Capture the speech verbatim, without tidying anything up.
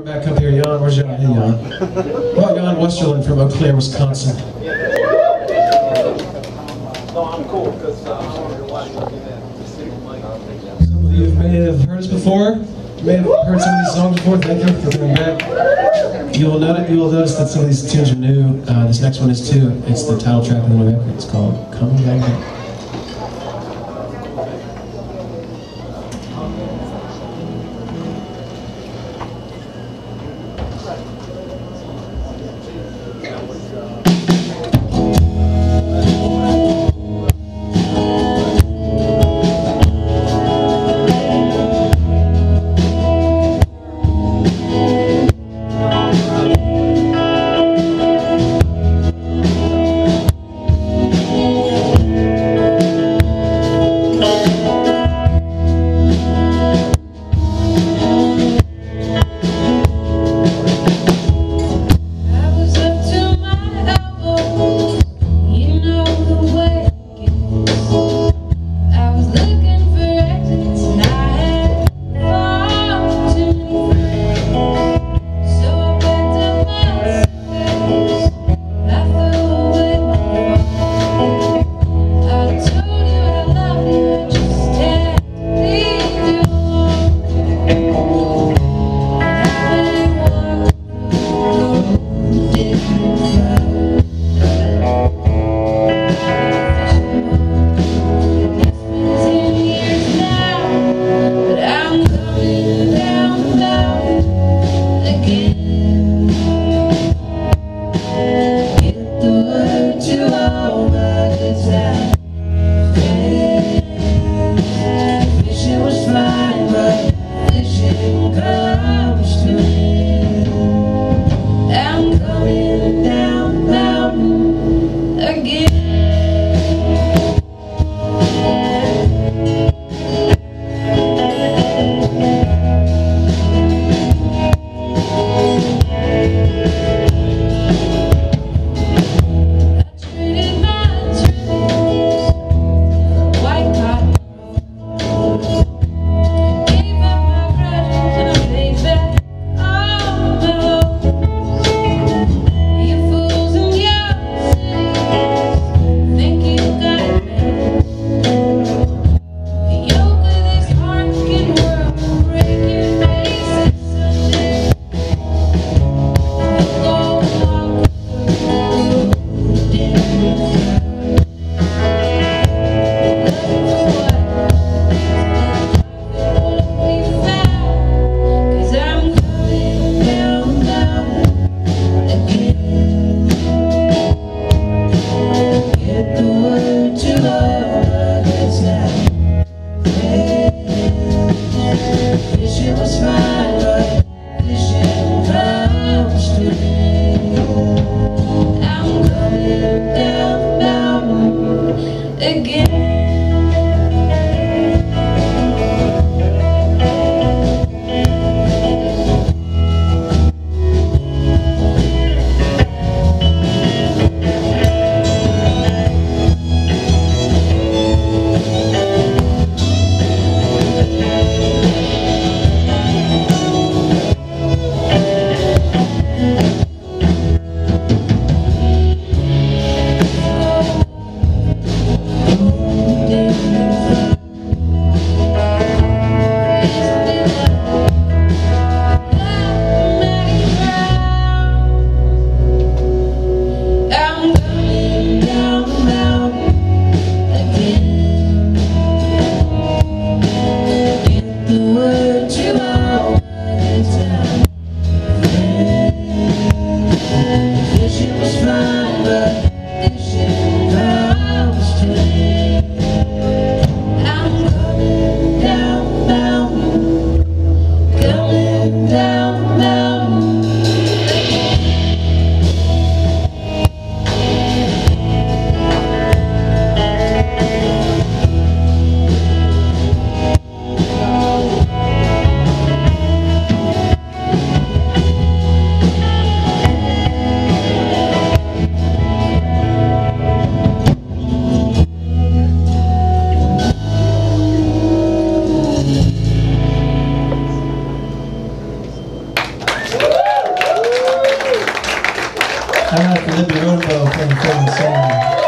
Back up here, Jan. Where's Jan? Hey, Jan. Well, Jan Westerland from Eau Claire, Wisconsin. No, I'm cool because uh, I wanted to watch Some of you may have heard us before. You may have heard some of these songs before. Thank you for coming back. You will notice, you will notice that some of these tunes are new. Uh, this next one is too. It's the title track of the new record. It's called "Coming Back." Shout out to Libby Rodenbo playing the film song.